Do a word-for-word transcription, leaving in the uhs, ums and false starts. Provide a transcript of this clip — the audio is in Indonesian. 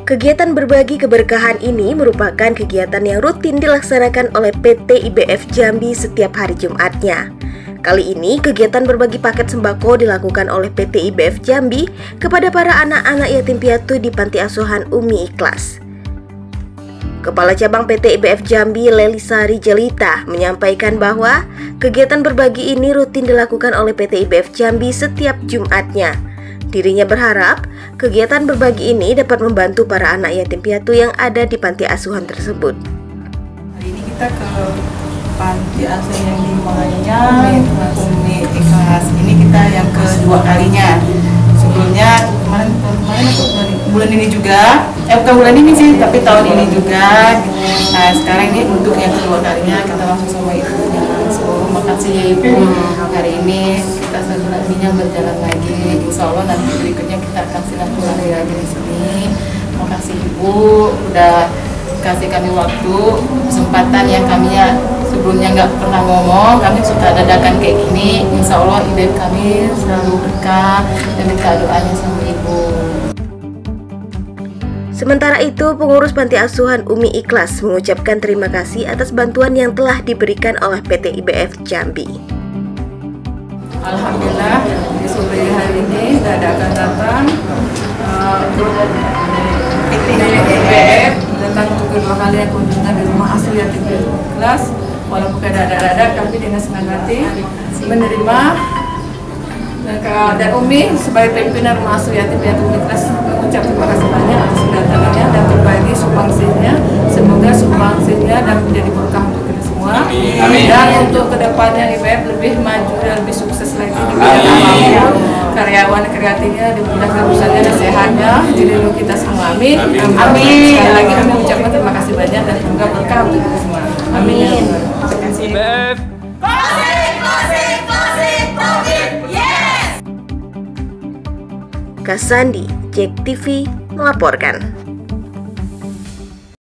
Kegiatan berbagi keberkahan ini merupakan kegiatan yang rutin dilaksanakan oleh P T I B F Jambi setiap hari Jumatnya. Kali ini, kegiatan berbagi paket sembako dilakukan oleh P T I B F Jambi kepada para anak-anak yatim piatu di Panti Asuhan Umi Ikhlas. Kepala Cabang P T I B F Jambi, Lelisari Jelita, menyampaikan bahwa kegiatan berbagi ini rutin dilakukan oleh P T I B F Jambi setiap Jumatnya. Dirinya berharap kegiatan berbagi ini dapat membantu para anak yatim piatu yang ada di panti asuhan tersebut. Hari ini kita ke panti asuhan yang di Manganya, Umi Ikhlas. Ini kita yang kedua kalinya. Sebelumnya kemarin kemarin bulan ini juga, eh bukan bulan ini sih, tapi tahun ini juga. Nah sekarang ini untuk yang kedua kalinya kita langsung sama ibunya langsung. Makasih ya ibu. Hari ini kita selanjutnya berjalan lagi. Insya Allah nanti berikutnya kita akan silaturahmi lagi di sini. Makasih ibu udah kasih kami waktu, kesempatan yang kami ya sebelumnya nggak pernah ngomong, kami suka dadakan kayak gini. Insya Allah ide kami selalu berkah dan minta doanya sama ibu. Sementara itu, pengurus Panti Asuhan Umi Ikhlas mengucapkan terima kasih atas bantuan yang telah diberikan oleh P T I B F Jambi. Alhamdulillah di sore hari ini dadakan datang untuk P T I B F datang untuk kedua kali yang kunjungan di rumah asuh yatim piatu Ikhlas. Walaupun ada-ada tapi dengan senang hati menerima. Dan Umi sebagai pimpinan rumah asuh yatim piatu Ikhlas mengucap terima kasih banyak atas kedatangannya dan berbagi sumbangsinya. Semoga sumbangsinya dan menjadi berkah untuk kita semua. Amin. Dan untuk kedepannya I B F lebih maju dan lebih sukses lagi di bidang karyawan kreatifnya, dimudahkan usahanya dan sehatnya. Jadi kita semua amin. Amin. Amin. Sekali lagi kami mengucapkan terima kasih banyak dan semoga berkah untuk kita semua. Amin. Terima kasih. Kasandi, Jack T V melaporkan.